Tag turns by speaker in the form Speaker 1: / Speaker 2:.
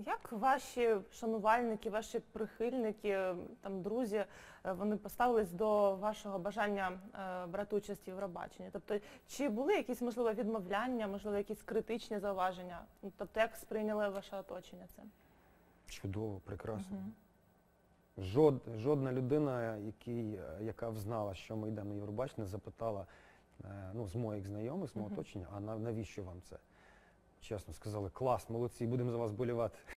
Speaker 1: Як ваші шанувальники, ваші прихильники, там, друзі, вони поставились до вашого бажання брати участь в Євробаченні? Тобто, чи були якісь, можливо, відмовляння, можливо, якісь критичні зауваження? Тобто, як сприйняли ваше оточення це?
Speaker 2: Чудово, прекрасно.
Speaker 1: Угу.
Speaker 2: Жодна людина, яка взнала, що ми йдемо на Євробачення, запитала, ну, з моїх знайомих, з мого оточення, а навіщо вам це? Чесно, сказали, клас, молодці, будемо за вас болівати.